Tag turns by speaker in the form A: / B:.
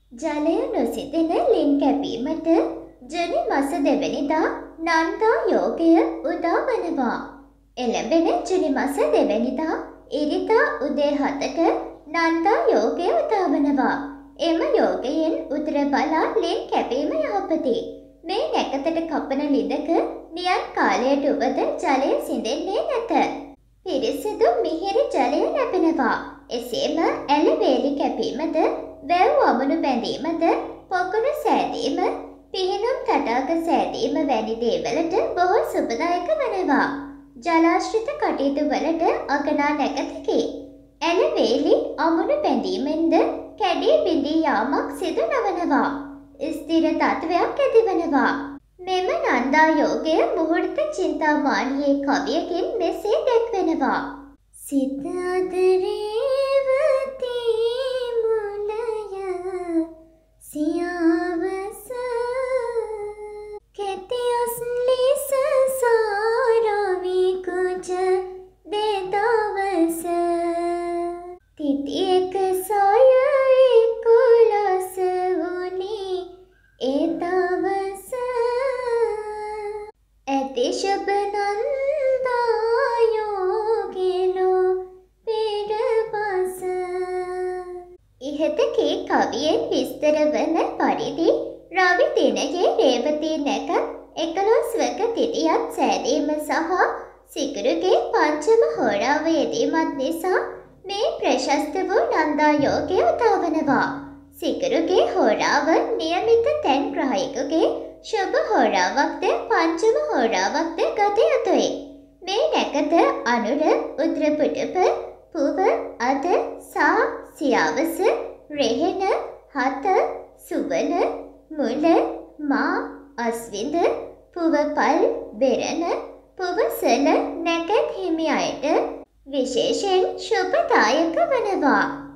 A: ජලය නොසිතෙන ලින් කැපීමට ජනි මස දෙවැනිදා නන්දා යෝගය උදා වනවා. එළඹෙන ජනි මස දෙවැනිදා ඉරිදා උදේ 7ට නන්දා යෝගය උදා වනවා. එම යෝගයෙන් උදර බලා ලින් කැපීම යහපති. මේ නැකතට කපන ලිඳක නියත් කාලයට උවද ජලය සිඳෙන්නේ නැත. පිරිසිදු මිහිරි ජලය ලැබෙනවා. එසේම ඇල වේලි කැපීමද, වැව් වමනු බැඳීමද, පොකුණු සෑදීම, පිහිනුම් තටාක සෑදීම වැනි දේවලට බොහෝ සුබදායක වනවා. ජලාශ්‍රිත කටයුතු වලට අගනා නැකතකි. ඇල වේලි අමුණු බැඳීමෙන්ද කැඩී බිඳී යාමක් සිදු නොවනවා. ස්ථිර තත්වයක් ඇතිවනවා. මෙම නන්දා යෝගය මුහුර්ත චින්තාමානී කවියකින් මෙසේ දැක්වෙනවා. සිත අදරේවති මුලය සියාවස කෙතියස් ලිස සාරවි කුජ දෙදවස තිතියක සොයයි කුලස වුණි ඒ දවස ඇති ශුභ නන්දා යෝගිනෝ පෙරපස. ඉහත කී කවියෙන් විස්තර වන පරිදි රවි දිනයේ රේවතී නැකත් 11වක තිතියත් සෑදීම සහ සිකුරුගේ පංචම හෝරාව යෙදීමත් නිසා මේ ප්‍රශස්ත වූ නන්දා යෝගය උදාවනවා. සිකුරුගේ හෝරාව නියමිත තැන් ග්‍රහයෙකුගේ ශුභ හෝරාවක්ද පංචම හෝරාවක්ද ගත යුතුයි. මේ නැකත අනුර, උද්‍රපුටප, පුව, අද, සා, සියාවස, රෙහෙන, හත, සුවන, මුල, මා, අස්විඳ, පුවපල්, බෙරණ, පුවසල නැකත් හිමි අයට විශේෂයෙන් ශුභදායක වනවා.